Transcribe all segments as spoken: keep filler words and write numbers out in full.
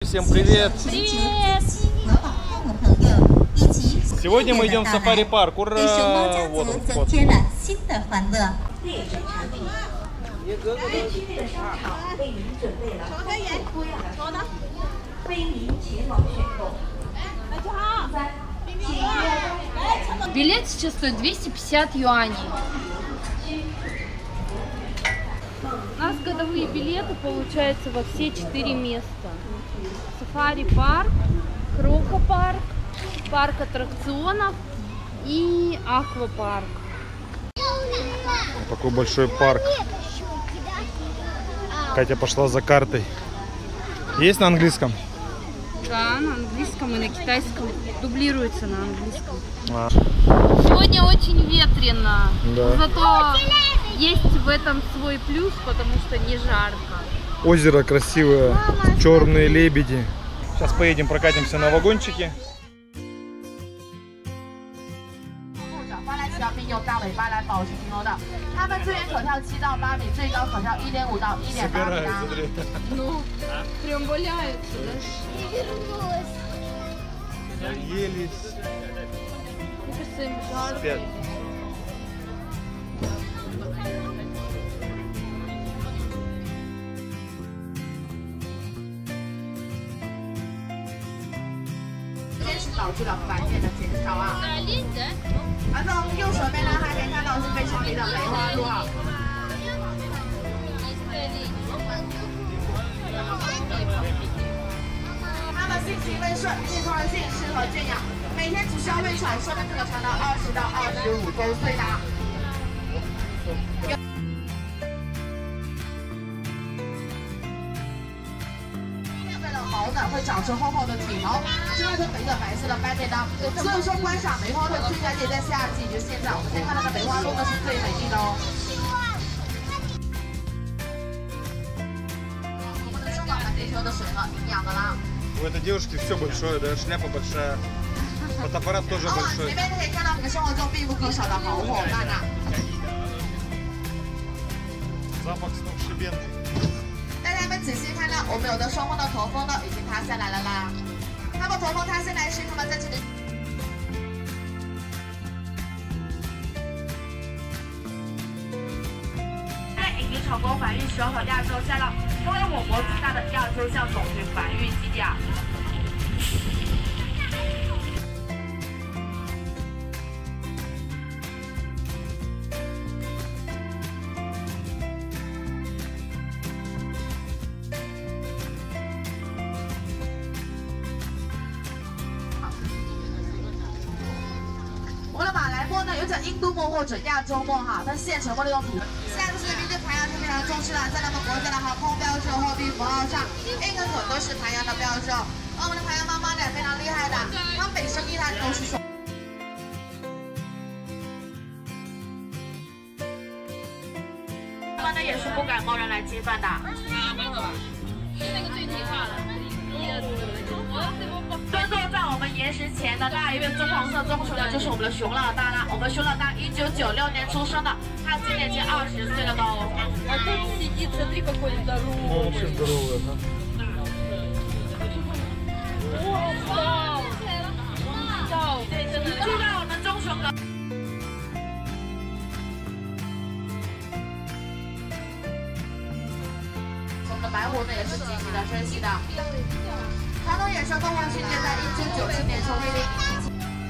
Всем привет! Привет! Сегодня мы идем в сафари-парк. Ура! Вот он вход. Билет сейчас стоит двести пятьдесят юаней. У нас годовые билеты получаются во все четыре места. Сафари-парк, Кроко-парк, парк аттракционов и аквапарк. Такой большой парк. Катя пошла за картой. Есть на английском? Да, на английском и на китайском. Дублируется на английском. А. Сегодня очень ветрено. Да. Зато есть в этом свой плюс, потому что не жарко. Озеро красивое, черные лебеди. Сейчас поедем, прокатимся на вагончике. Собираются, смотри. Ну, прям валяются, да? Еле Мне кажется, им жарко. спят. 而在我们右手边呢，还可以看到是非常美的梅花鹿啊。它们性情温顺，性通人性，适合圈养，每天只需要喂产，寿命可长达二十到二十五周岁的。毛呢会长出厚厚的体毛，之外是肥的白色的斑点的。所以说观赏梅花鹿最佳节在夏季，就现在我们现在看到的梅花鹿呢是最美丽的哦。我们的中岛蓝地球的水和营养的啦。 У этой девушки все большое, да, шляпа большая, фотоаппарат тоже 哦， большой. 前面可以看到我们生活中必不可少的好伙伴呐。 Запах сногсшибенный. 大家们仔细看到，我们有的双峰的头峰呢已经塌下来了啦。它们头峰塌下来是它们在这里。在已经成功繁育蛇和亚洲象了，成为我国最大的亚洲象种群繁育基地啊。 我们的马来貘呢，有讲印度貘或者亚洲貘哈，它现成貘的用途。现在就是民族排洋是非常重视了，在咱们国家的航空标志、货币符号上，一个可都是排洋的标志哦。而我们的排洋妈妈呢，非常厉害的，它每生一胎都是说。妈妈呢也是不敢贸然来接饭的。那个最听话了。 蹲坐在我们岩石前的那一位棕黄色棕熊呢，就是我们的熊老大啦。我们熊老大一九九六年出生的，他今年已经二十岁了都。啊，тут сидит, смотри какой здоровый. Вообще здоровый, ага. Вау！ 对，真的。住在我们棕熊的。我们的白虎呢也是积极的珍惜的。 传统野生动物训练在一九九七年受命令。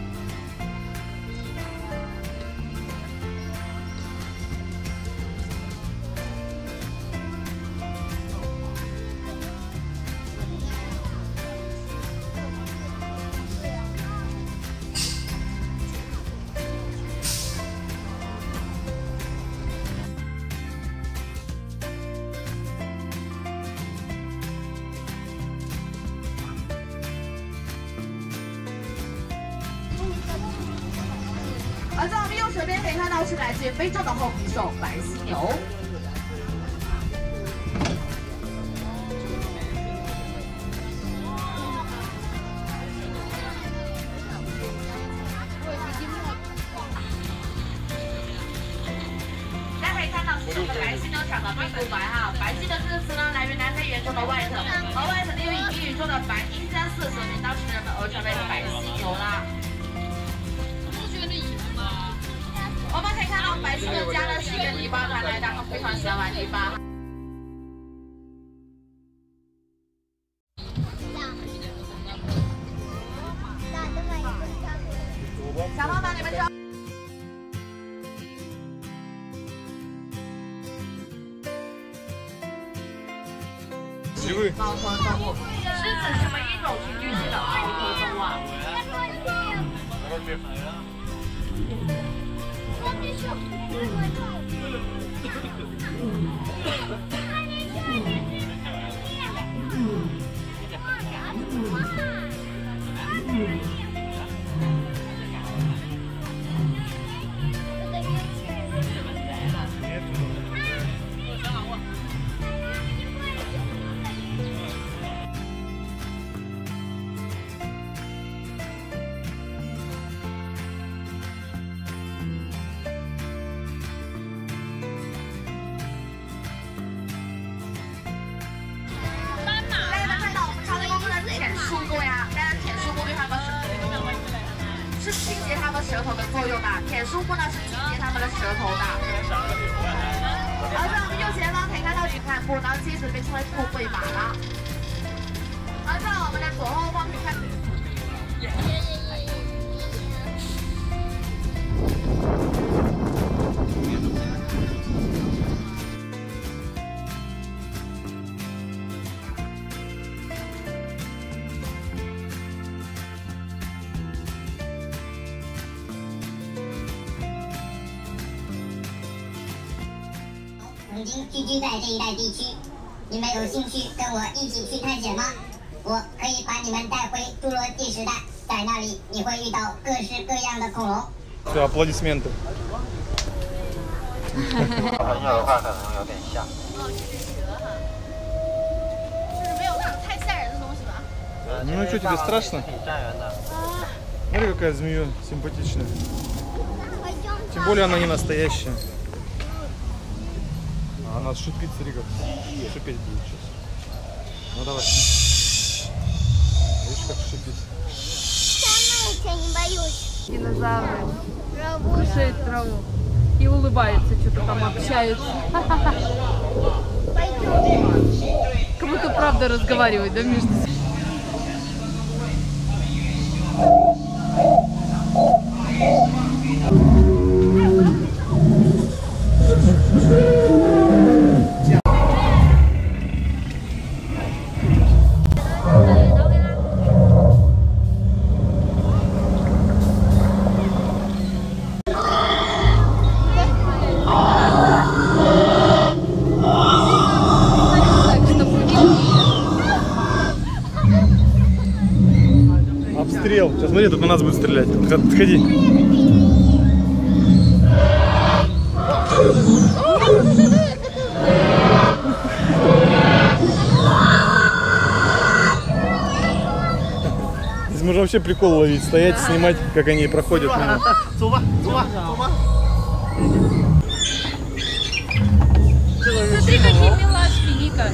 而在我们右手边可以看到是来自于非洲的厚皮兽白犀牛。大家可以看到，这个白犀牛场的并不白哈，白金的这个词呢来源南非原中的 white， 而 white 利用英语中的白因加四，说明当时人们而成为白犀牛啦。我们可以看到白金的家呢是一个泥巴团来的，他们非常喜欢玩泥巴。小朋友们，你们知道？ 猫科动物，狮子是唯一一种群居性的猫科动物啊。是清洁它们舌头的作用的，舔书布呢是清洁它们的舌头的。而在我们右前方可以看到女看部呢，其实被称为富贵马啦。而在我们的左后方可以看。 曾经聚居在这一带地区，你们有兴趣跟我一起去探险吗？我可以把你们带回侏罗纪时代，在那里你会遇到各式各样的恐龙。 Все, аплодисменты. 小朋友的话可能有点像。 就是没有那种太吓人的东西吧？ Ну что, тебе страшно? Смотри, какая змея симпатичная. Тем более она не настоящая. А она шипит, смотри, как шипеть будет сейчас. Ну давай. Видишь, как шипит. Я не боюсь. Динозавры кушают траву и улыбаются, что-то там общаются. Как будто правда разговаривают, да, между собой? Обстрел. Сейчас смотри, тут на нас будет стрелять. Отходи. Здесь можно вообще прикол ловить, стоять, снимать, как они проходят мимо. Смотри, какие милашки, Ника.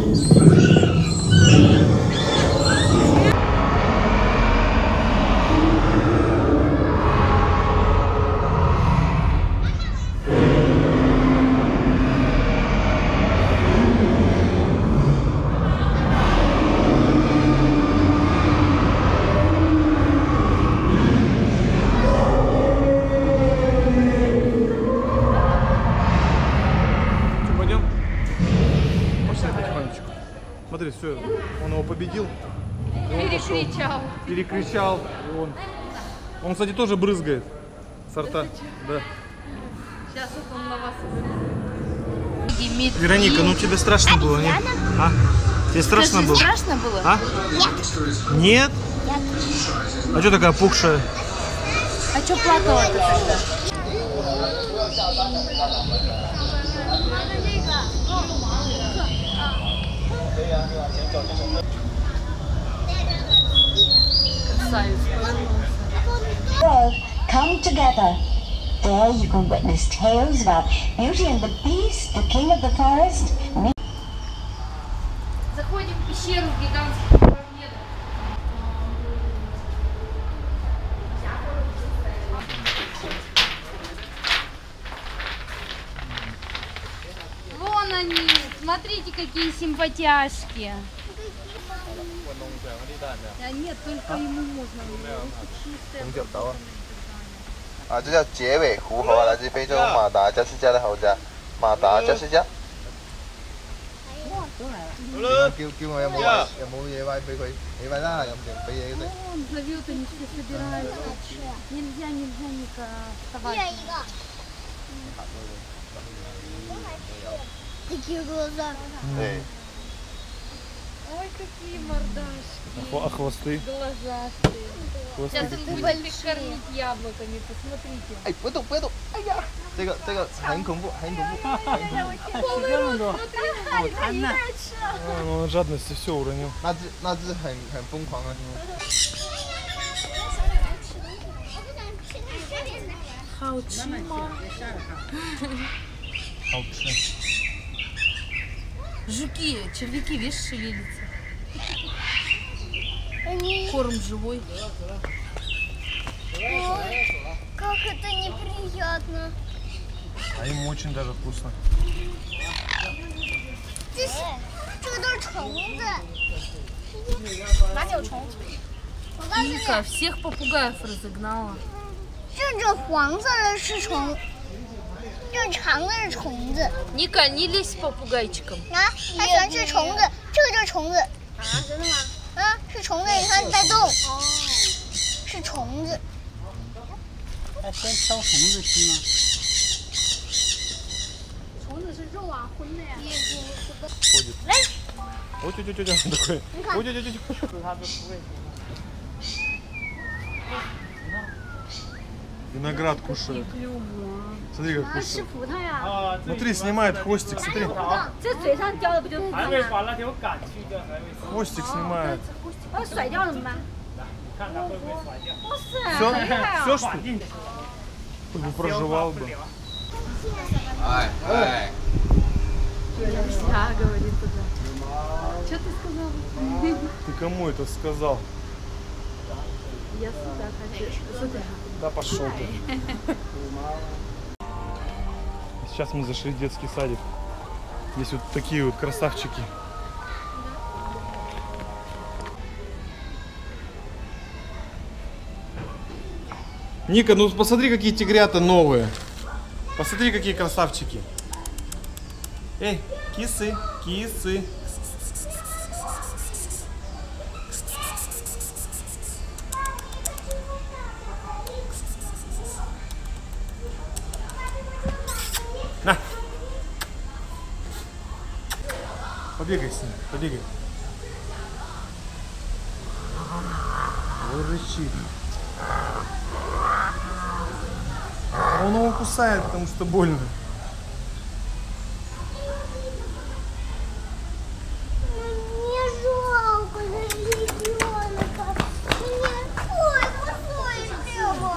Смотри, все, он его победил. Перекричал. Перекричал. И он, он, кстати, тоже брызгает сорта. Да. Сейчас он на вас выйдет. Вероника, ну тебе страшно было, нет? А? Тебе страшно было? Страшно было? А? Нет. Нет? А что такая пухшая? А что плакала-то тогда? Come together. There you can witness tales about Beauty and the Beast, the King of the Forest. Заходим в пещеру гигантских пирамидок. Вон они, смотрите, какие симпатяшки. А нет, только ему можно. Чистая. 啊，这叫结尾狐猴，来自非洲马达加斯加的猴子，马達加斯加。叫叫我有冇有冇嘢餵俾佢？你餵啦，有冇俾嘢佢？ Он зовет, они все собираются. Нельзя, нельзя, Ника, вставать. Такие глаза. 对。 Ой, какие мордашки. А, хво- а хвосты? Глазастые. Хвосты Сейчас какие? он будет их кормить яблоками, посмотрите. 哎，不动不动！哎呀，这个这个很恐怖，很恐怖，很恐怖。 А, ну, он от жадности все уронил. 那只那只很很疯狂啊！ 好吃吗？ Жуки, червяки, видишь, шевелятся. Они... Корм живой. Ой, как это неприятно. А ему очень даже вкусно. Здесь这都是虫子。哪里有虫？我告诉你， Ника всех попугаев разогнала. 这种黄色的是虫，这长的是虫子。 Ника, не лезь с попугайчиком. 啊，它喜欢吃虫子，这个就是虫子。啊，真的吗？啊，是虫子，你看在动。哦，是虫子。 还先挑虫子吃吗？ 虫子是肉啊，荤的呀。 Ходит. Ой, тю тю тю тю такой. Ой, тю тю тю тю. Виноград кушает. Смотри, как кушает. 葡萄呀。 Смотри, снимает хвостик, смотри. 这嘴上叼的不就是？ 还没把那条杆去掉，还没 Хвостик снимает. 要甩掉怎么办？ 看它会不会甩掉。 不是， Все, 很厉害啊！ все что ли? Хоть бы проживал бы. 哎哎， Да, говорит туда. Что ты сказал? Ты кому это сказал? Я сюда хочу. Сюда. Да пошел ты. Сейчас мы зашли в детский садик. Здесь вот такие вот красавчики. Ника, ну посмотри, какие тигрята новые. Посмотри, какие красавчики. Эй, кисы, кисы. На. Побегай с ним, побегай. Он рычит. Он его кусает, потому что больно. Мне жалко ребенка. Мне ой, посмотрите его.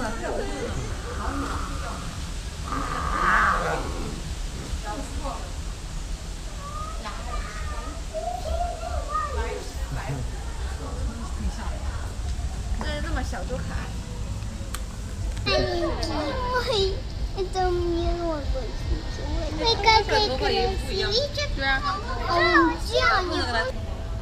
Ой, это мне нос очень. Вы какие красивые. А он тянет.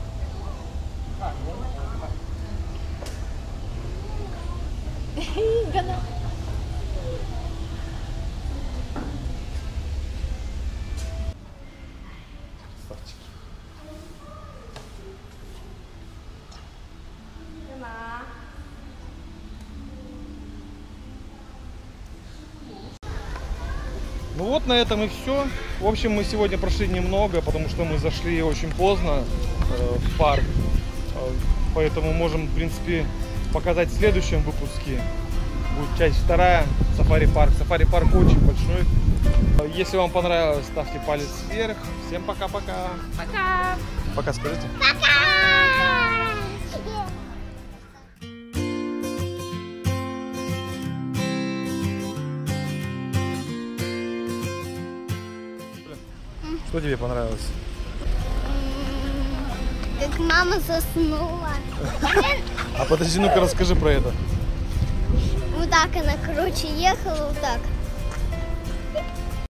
Ну вот на этом и все. В общем, мы сегодня прошли немного, потому что мы зашли очень поздно э, в парк. Э, поэтому можем, в принципе, показать в следующем выпуске. Будет часть вторая, сафари-парк. Сафари-парк очень большой. Если вам понравилось, ставьте палец вверх. Всем пока-пока. Пока. Пока скажите. Пока! Что тебе понравилось? Как мама заснула. А подожди, ну-ка расскажи про это. Вот так она, короче, ехала вот так.